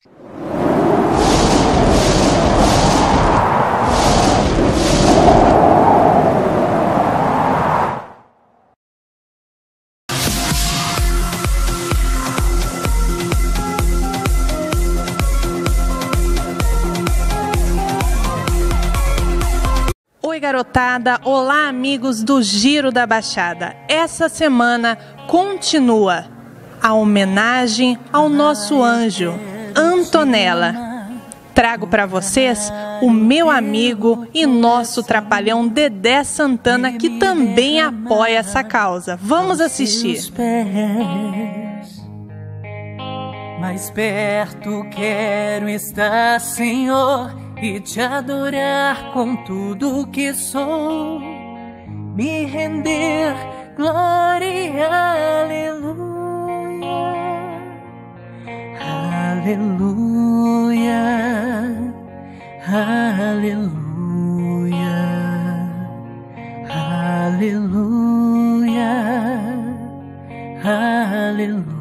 Oi garotada, olá amigos do Giro da Baixada. Essa semana continua a homenagem ao nosso anjo, Antonella. Trago para vocês o meu amigo e nosso trapalhão Dedé Santana, que também apoia essa causa. Vamos assistir. Mais perto quero estar, Senhor, e te adorar com tudo que sou, me render, glória e aleluia, aleluia, aleluia, aleluia, aleluia.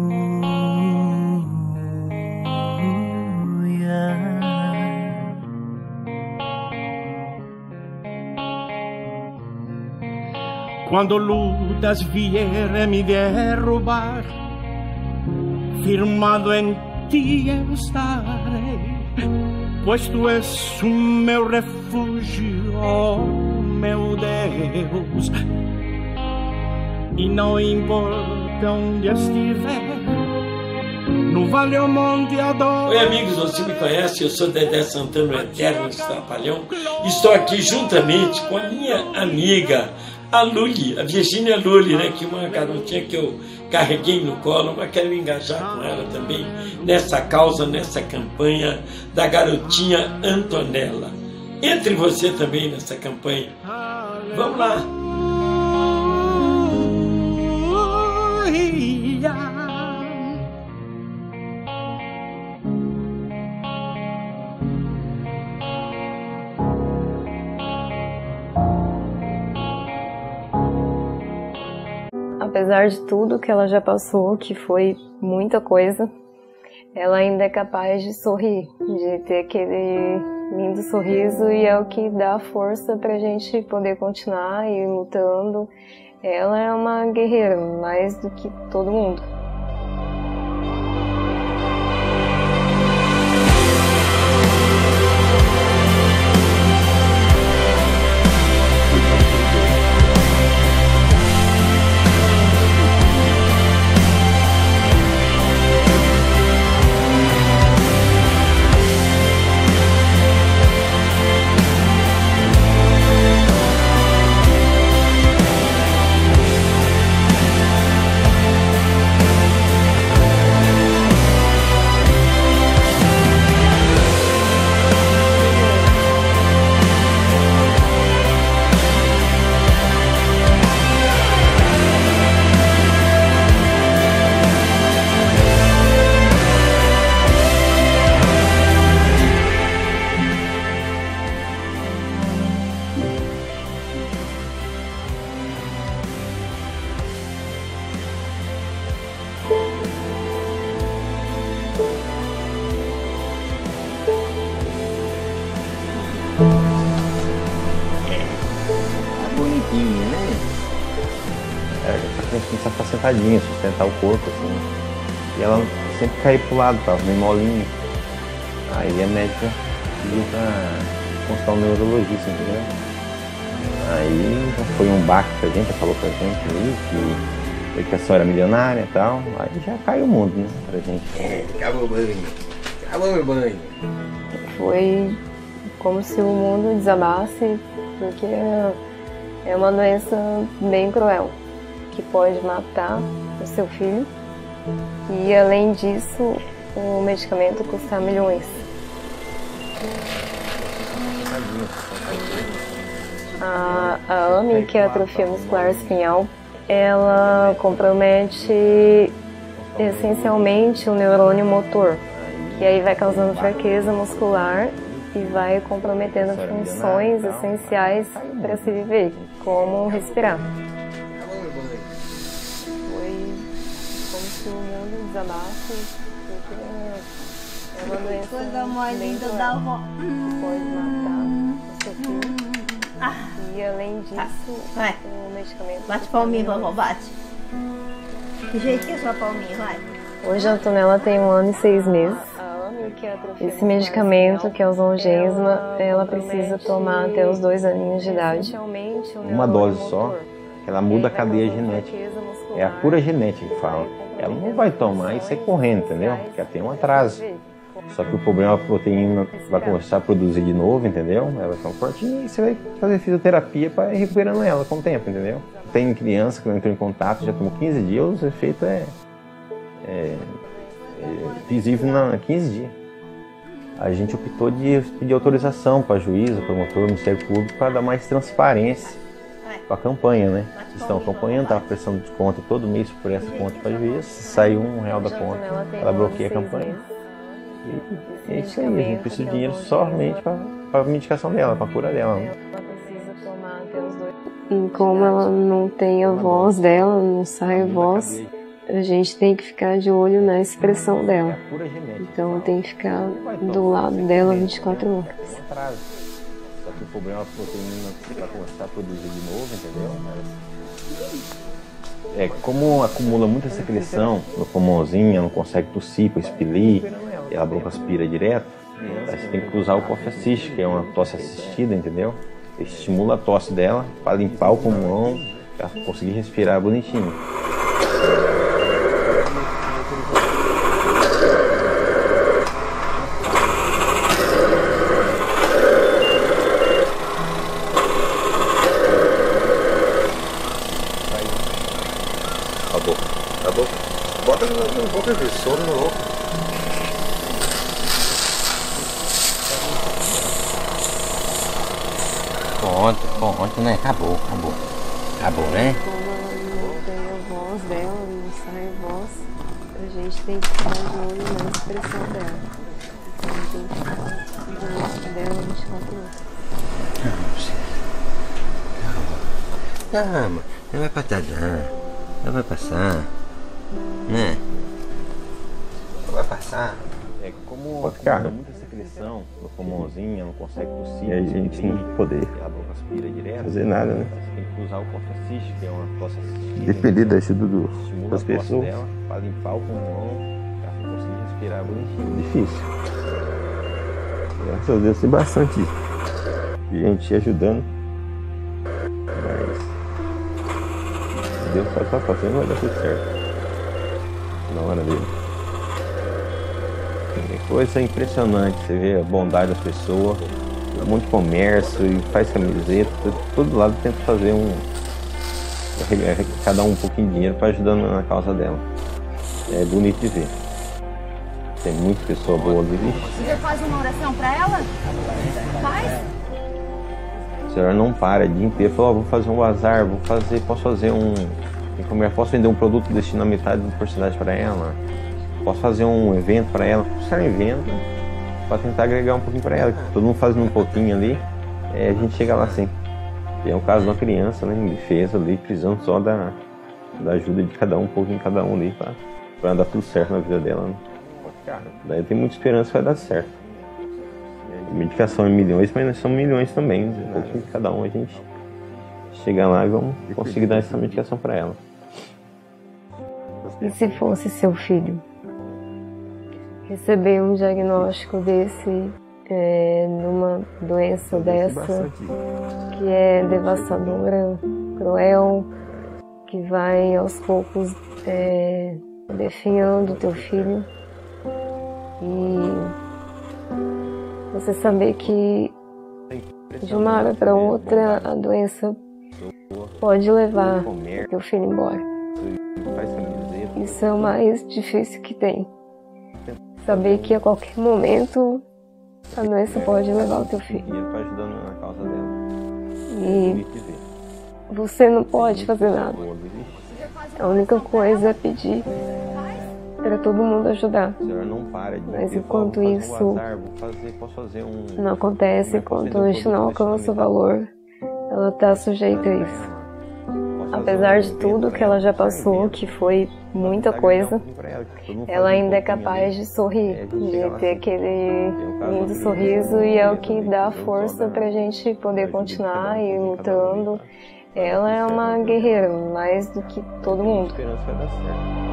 Quando lutas vierem me derrubar, firmado em ti eu estarei, pois tu és o meu refúgio, oh meu Deus. E não importa onde estiver, no vale ou monte adoro. Oi amigos, você me conhece, eu sou Dedé Santana, o Eterno Trapalhão. Estou aqui juntamente com a minha amiga, a Luli, a Virgínia Luli, né, que é uma garotinha que eu carreguei no colo, mas quero engajar com ela também nessa causa, nessa campanha da garotinha Antonella. Entre você também nessa campanha. Vamos lá! Apesar de tudo que ela já passou, que foi muita coisa, ela ainda é capaz de sorrir, de ter aquele lindo sorriso, e é o que dá força pra gente poder continuar e lutando. Ela é uma guerreira, mais do que todo mundo. Bonitinho, né? Pra gente começar a ficar sentadinha, sustentar o corpo, assim. E ela sempre caía pro lado, tava meio molinha. Aí a médica pediu pra consultar um neurologista, entendeu? Aí já foi um baque pra gente, ela falou pra gente aí que a senhora era milionária e tal. Aí já caiu o mundo, né, pra gente. Acabou o banho. Acabou meu banho. Foi como se o mundo desabasse, porque é uma doença bem cruel, que pode matar o seu filho, e além disso, o medicamento custa milhões. A AME, que é a atrofia muscular espinhal, ela compromete essencialmente o neurônio motor, que aí vai causando fraqueza muscular e vai comprometendo funções essenciais para se viver, como respirar. Foi como se o mundo desabasse, porque É uma doença Coisa mais bem linda cruel, da avó. que pode matar o seu filho. E além disso, Vai. o medicamento... Bate palminha, vovó, bate. Que jeito que é sua palminha, vai. Hoje a Antonella tem 1 ano e 6 meses. Esse medicamento, que é o Zolgensma, ela precisa tomar até os 2 aninhos de idade. Uma dose só, ela muda a cadeia genética. É a cura genética que fala. Ela não vai tomar e sair correndo, entendeu? Porque ela tem um atraso. Só que o problema é a proteína vai começar a produzir de novo, entendeu? Ela vai ficar fortinha e você vai fazer fisioterapia para ir recuperando ela com o tempo, entendeu? Tem criança que não entrou em contato, já tomou 15 dias, o efeito é visível em 15 dias. A gente optou de pedir autorização para juízo, promotor, Ministério Público, para dar mais transparência para a campanha, né? Eles estão acompanhando, estava prestando desconto todo mês por essa conta para juiz. Se saiu R$1 da conta, ela bloqueia a campanha. E é isso aí, a gente precisa de dinheiro somente para a medicação dela, para a cura dela. Né? E como ela não tem a voz dela, não sai a voz, a gente tem que ficar de olho na expressão dela. Então tem que ficar do lado dela 24 horas. Só que o problema é a proteína que vai começar a produzir de novo, entendeu? Como acumula muita secreção no pulmãozinho, não consegue tossir para expelir, e a boca aspira direto, aí você tem que usar o coffee assist, que é uma tosse assistida, entendeu? Ele estimula a tosse dela para limpar o pulmão, para conseguir respirar bonitinho. Acabou. Bota no boca de sono no louco. Pronto, né? Acabou, né? Como ela não tem a voz dela, não sai a voz, a gente tem que ficar de olho na expressão dela. Então tem que ficar do lado dela 24 horas. Calma, não vai passar não vai passar, né? Não vai passar. Como acumula muita secreção no pulmãozinho, não consegue tossir, e a gente tem que poder fazer nada, né? Você tem que usar o coffee assist, que é uma tosse assistida. Depender da ajuda das pessoas. Para limpar o pulmão, para conseguir respirar bonitinho. Difícil. Graças a Deus tem bastante gente ajudando. Mas Deus só está fazendo, vai dar tudo certo. Na hora dele. É coisa impressionante, você vê a bondade das pessoas, muito comércio e faz camiseta, todo lado tenta fazer cada um pouquinho de dinheiro para ajudar na causa dela. É bonito de ver. Tem muita pessoa boa ali. Você faz uma oração pra ela? Faz? A senhora não para o dia inteiro, fala, vou fazer um bazar, posso vender um produto destinado a metade da porcentagem para ela. Posso fazer um evento para ela, puxar um evento para tentar agregar um pouquinho para ela. Todo mundo fazendo um pouquinho ali, a gente chega lá sempre. Tem um caso de uma criança, né, em defesa ali, precisando só da ajuda de cada um pouquinho cada um ali, para dar tudo certo na vida dela. Né? Daí tem muita esperança que vai dar certo. A medicação é milhões, mas nós somos milhões também. Um pouquinho de cada um a gente chega lá e vamos conseguir dar essa medicação para ela. E se fosse seu filho? Receber um diagnóstico desse, numa doença dessa, que é devastadora, cruel, que vai aos poucos definhando o teu filho. E você saber que de uma hora para outra a doença pode levar o teu filho embora. Isso é o mais difícil que tem. Saber que a qualquer momento a doença pode levar o teu filho. E você não pode fazer nada. A única coisa é pedir para todo mundo ajudar. Mas enquanto isso não acontece, enquanto a gente não alcança o valor, ela está sujeita a isso. apesar de tudo que ela já passou, que foi muita coisa, ela ainda é capaz de sorrir, de ter aquele lindo sorriso, e é o que dá força pra gente poder continuar e lutando. Ela é uma guerreira, mais do que todo mundo. A esperança vai dar certo.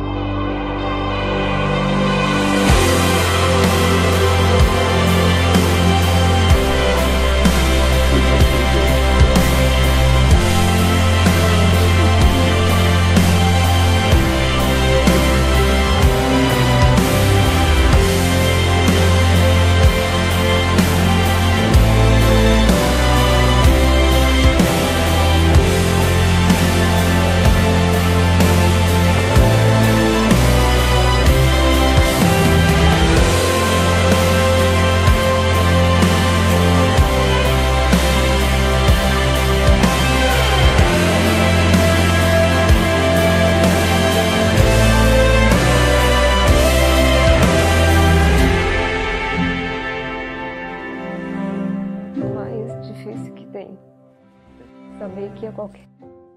Saber que a qualquer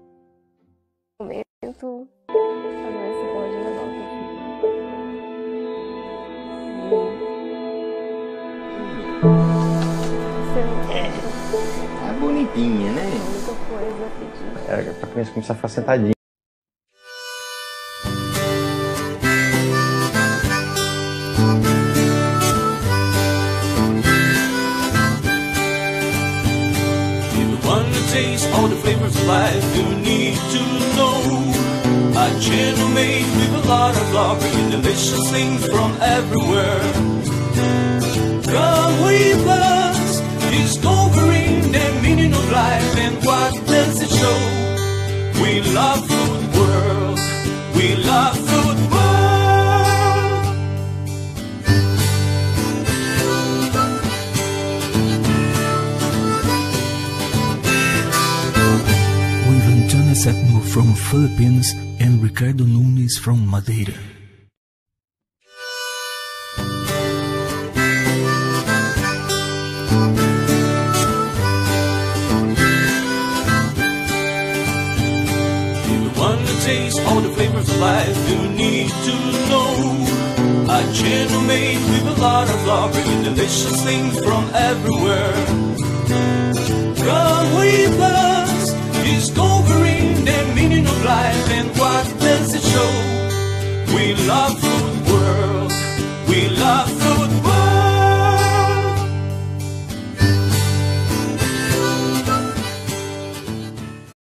momento a doença pode levar o teu filho. É bonitinha, né? A única coisa a pedir. Era pra criança começar a ficar sentadinha. Taste all the flavors of life you need to know. A channel made with a lot of love, bringing delicious things from everywhere. Come with us, discovering the meaning of life and what does it show. We love food world, we love food world. Setmo from Philippines and Ricardo Nunes from Madeira. If you want to taste all the flavors of life, you need to know. A channel made with a lot of love, bringing delicious things from everywhere. Come with us, discovering